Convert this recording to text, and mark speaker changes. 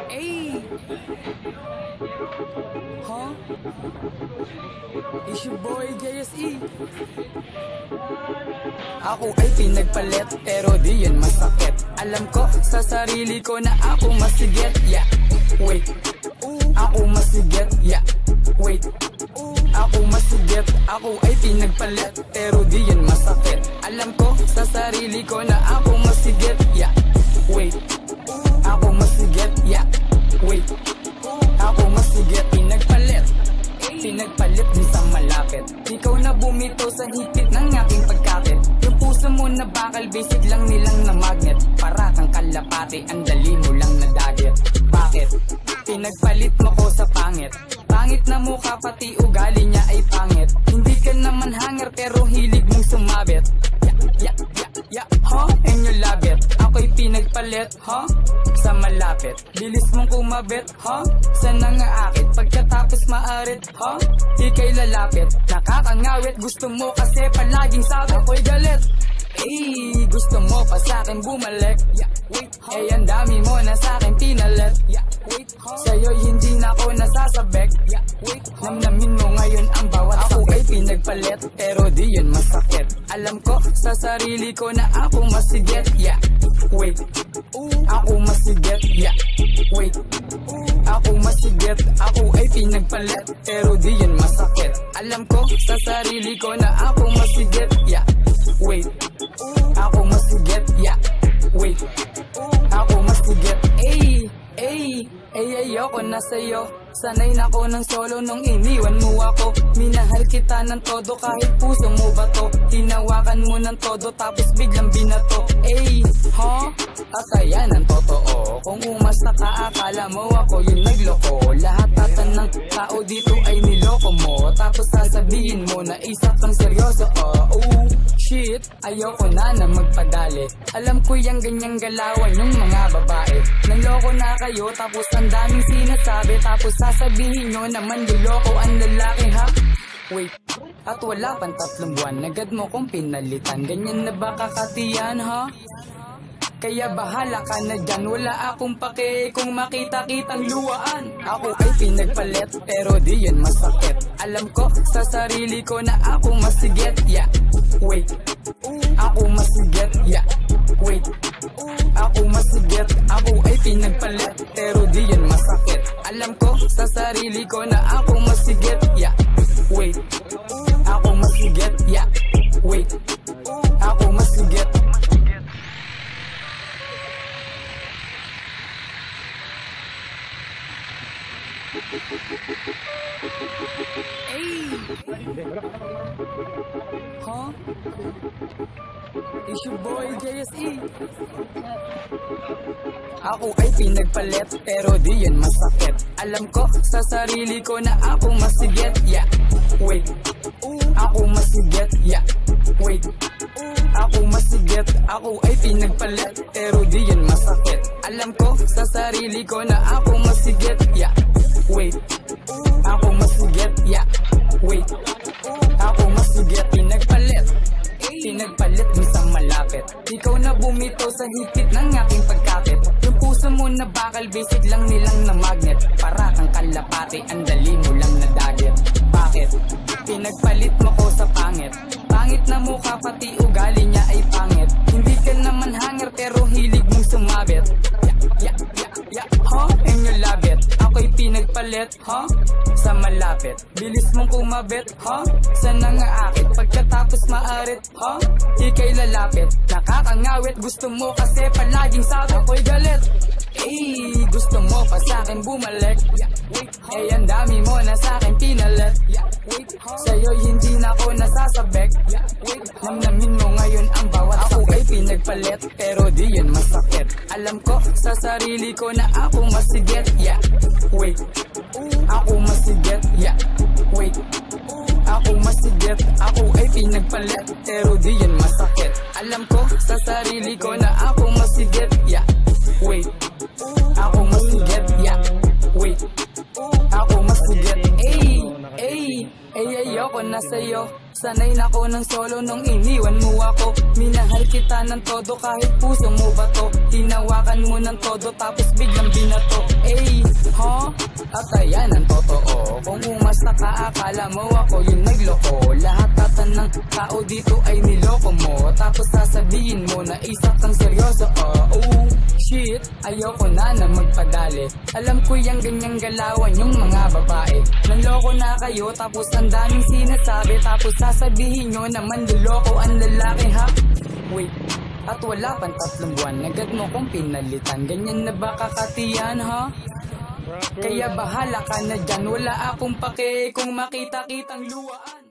Speaker 1: Ay! Huh? It's your boy JSE. Ako ay pinagpalit pero di yan masakit. Alam ko sa sarili ko na ako masigit. Yeah, wait. Ako masigit. Yeah, wait. Ako masigit. Ako ay pinagpalit pero di yan masakit. Alam ko sa sarili ko na ako masigit. Yeah, wait. Ako masigit. Yeah, wait. Ako masigit. Pinagpalit. Pinagpalit din sa malapit. Ikaw na bumito sa higpit ng aking pagkakit. Yung puso mo na bakal, basic lang nilang na magnet. Para kang kalapate, ang dali mo lang na dagit. Bakit? Pinagpalit mo ko sa pangit. Pangit na mukha pati ugali niya ay pangit. Hindi ka naman hanger pero hilig mong sumabit. And you love it. Ako'y pinagpalit, sa malapit. Bilis mong kumabit, sana nga akit. Pagkatapos maarit, ika'y lalapit. Nakakangawit, gusto mo kasi palaging sabi. Ako'y galit, gusto mo pa sa'kin bumalik. Eh ang dami mo na sa'kin pinalit. Sa'yo'y hindi na ako nasasabek. Namnamin mo ngayon ang bawat sakit. Ako ay pinagpalit pero di yun masakit. Alam ko sa sarili ko na ako masigit. Yeah, wait. Ako masigit. Yeah, wait. Ako masigit. Ako ay pinagpalit pero di yun masakit. Alam ko sa sarili ko na ako masigit. Yeah, wait. Ako masigit. Yeah, wait. Ako masigit. Ayoko na sa'yo. Sanay na ko ng solo nung iniwan mo ako. Minahal kita ng todo kahit puso mo ba to. Hinawakan mo ng todo tapos biglang binato. At ayan ang totoo. Kung umasta ka akala mo ako yung nagloko. Lahat atan ng tao dito ay niloko mo. Tapos sasabihin mo na isa kang seryoso. Shit, ayoko na magpadali. Alam ko yung ganyang galawan yung mga babae. Naloko na kayo tapos ang daming sinasabi. Tapos sasabihin nyo naman niloko ang lalaki ha. Wait, at wala pang 3 buwan. Agad mo kong pinalitan. Ganyan na ba kakatiyan ha? Kaya bahala ka na dyan. Wala akong pake kung makita-kitang luwaan. Ako ay pinagpalit pero di yan masakit. Alam ko sa sarili ko na ako masigit. Yeah, wait. Ako masigit. Yeah, wait. Ako masigit. Ako ay pinagpalit pero di yan masakit. Alam ko sa sarili ko na ako masigit. Yeah, wait. Ako masigit. Yeah, wait. Ako masigit. It's your boy JSE. Ako ay pinagpalit pero di yan masakit. Alam ko sa sarili ko na ako masigit. Yeah, wait. Ako masigit. Yeah, wait. Ako masigit. Ako ay pinagpalit pero di yan masakit. Alam ko sa sarili ko na ako masigit. Yeah, wait. Ako masigit. Yeah, wait. Ako masigit. Pinagpalit. Pinagpalit mo sa malapit. Ikaw na bumito sa higpit ng aking pagkakit. Yung puso mo na bakal, basic lang nilang na magnet. Para kang kalapate, ang dali mo lang na dagit. Bakit? Pinagpalit mo ko sa pangit. Pangit na mukha pati ugali niya ay pangit. Hindi ka naman hanger pero hilig mong sumabit. And you love it. Ako'y pinagpalit, sa malapit. Bilis mong kumabit, sana nga akit. Pagkatapos maarit, ika'y lalapit. Nakakangawit, gusto mo kasi palaging sabi. Ako'y galit, gusto mo pa sa'kin bumalik. Eh ang dami mo na sa'kin pinalit. Sa'yo'y hindi na ako nasasabek. Namnamin mo ngayon ang bawat sakit. Ako ay pinagpalit pero di yan masakit. Alam ko sa sarili ko na ako masigit. Yeah, wait. Ako masigit. Yeah, wait. Ako masigit. Ako ay pinagpalit pero di yan masakit. Alam ko sa sarili ko na ako masigit. Yeah, wait. Ako masigit. Yeah, wait. Ako masigit. Ayoko na sa'yo. Sanay na ko ng solo nung iniwan mo ako. Minahal kita ng todo kahit puso mo ba to. Hinawakan mo mo ng todo tapos biglang binato. Ay, ha? At ayan ang totoo, kung umasta ka akala mo ako yung nagloko. Lahat tatan ng tao dito ay niloko mo, tapos sasabihin mo na isa kang seryoso. Oh shit, ayoko na magpadali. Alam ko yung ganyang galawan yung mga babae. Nanloko na kayo tapos ang daming sinasabi, tapos sasabihin nyo na manluloko ang lalaki ha. Wait, at wala pang 3 buwan, agad mo kong pinalitan. Ganyan na ba kakatiyan ha? Kaya bahala ka na dyan, wala akong pake kung makita-kitang luwaan.